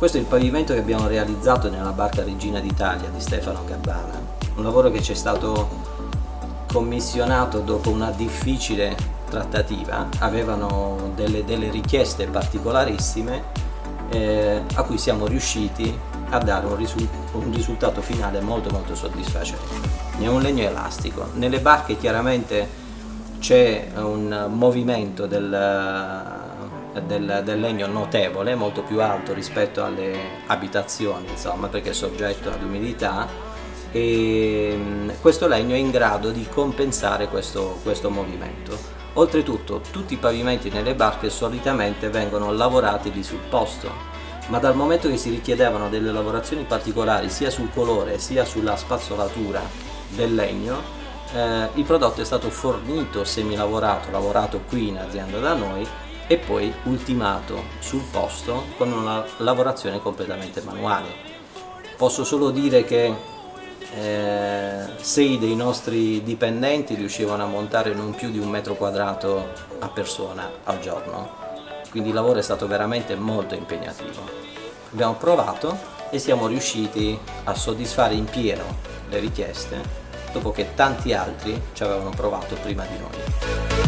Questo è il pavimento che abbiamo realizzato nella barca Regina d'Italia di Stefano Gabbana, un lavoro che ci è stato commissionato dopo una difficile trattativa. Avevano delle richieste particolarissime a cui siamo riusciti a dare un risultato finale molto soddisfacente. È un legno elastico. Nelle barche chiaramente c'è un movimento del legno notevole, molto più alto rispetto alle abitazioni, insomma, perché è soggetto ad umidità, e questo legno è in grado di compensare questo movimento. Oltretutto tutti i pavimenti nelle barche solitamente vengono lavorati lì sul posto, ma dal momento che si richiedevano delle lavorazioni particolari sia sul colore sia sulla spazzolatura del legno, il prodotto è stato fornito semilavorato, lavorato qui in azienda da noi e poi ultimato sul posto con una lavorazione completamente manuale. Posso solo dire che 6 dei nostri dipendenti riuscivano a montare non più di 1 metro quadrato a persona al giorno, quindi il lavoro è stato veramente molto impegnativo. Abbiamo provato e siamo riusciti a soddisfare in pieno le richieste dopo che tanti altri ci avevano provato prima di noi.